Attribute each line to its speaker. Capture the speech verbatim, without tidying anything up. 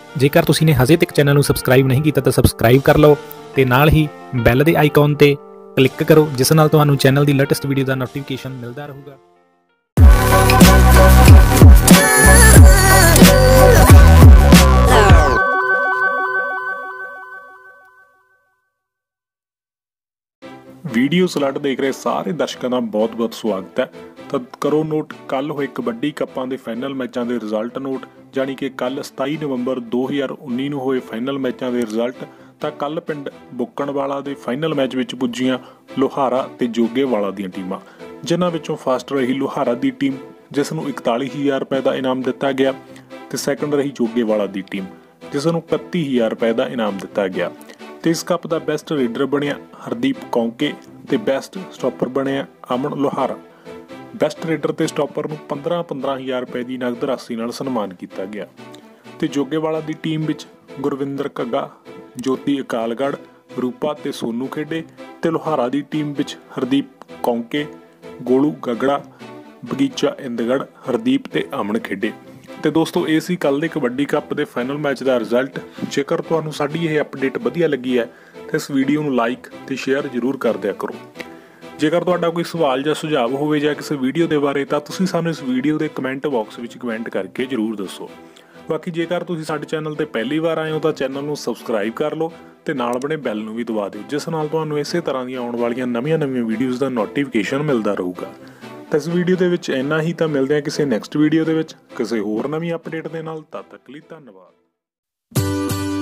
Speaker 1: जेकर तुसीं ने हजे तक चैनल नूं सबसक्राइब नहीं किया तो सबसक्राइब कर लो ते नाल ही बैल दे आइकॉन ते क्लिक करो, जिस नाल तुहानूं चैनल की लेटेस्ट वीडियो का नोटिफिकेशन मिलता रहूगा।
Speaker 2: वीडियो सलट देख रहे सारे दर्शकों का बहुत बहुत स्वागत है। तो करो नोट कल होए कबड्डी कप्पां दे फाइनल मैचों के रिजल्ट नोट, जानी कि कल सताई नवंबर दो हज़ार उन्नी नूं होए फाइनल मैचों के रिजल्ट। तो कल पिंड बुक्कणवाला दे फाइनल मैच विच पुज्जियां लोहारा ते जोगेवाला दी टीमां, जिन्हां विचों फस्ट रही लोहारा दी टीम जिस नूं इकताली हज़ार रुपए का इनाम दिता गया, ते सैकंड रही जोगेवाला दी टीम जिस नूं इकत्ती हज़ार रुपए का इनाम दिता गया। तो इस कप का बैस्ट रेडर बनिया हरदीप कौंके ते बैस्ट स्टॉपर बनिया अमन लोहारा। बैस्ट रेडर ते स्टॉपर नूं पंद्रह पंद्रह हज़ार रुपए की नगद राशि नाल सन्मान किया गया। तो जोगेवाला की टीम विच गुरविंदर घग्गा, ज्योति अकालगढ़, रूपा ते सोनू खेडे, ते लोहारा की टीम विच हरदीप कौंके, गोलू गगड़ा, बगीचा इंदगढ़, हरदीप ते अमन खेडे। तो दोस्तों ये सी कल दे कबड्डी कप के फाइनल मैच का रिजल्ट। जेकर तुहानूं साडी ये अपडेट वधिया लगी है तो इस वीडियो को लाइक ते शेयर जरूर कर दिया करो। जेकर तुहाडा कोई सवाल या सुझाव होवे या किसी वीडियो के बारे तो तुसीं सानूं इस वीडियो के कमेंट बॉक्स में कमेंट करके जरूर दसो। बाकी जेकर तुसीं साडे चैनल ते पहली बार आए हो तो चैनल को सबसक्राइब कर लो ते नाल बने बैल नूं भी दबा दिओ, जिस नाल तुहानूं इसे तरह दी आउण वालीआं नवीआं नवीआं वीडियोज़ का नोटिफिकेशन मिलता रहूगा। तो इस वीडियो के विच इन्ना ही, तो मिलते हैं किसी नैक्सट वीडियो के विच किसी होर नवीं अपडेट के नाल। तद तक लई धन्नवाद।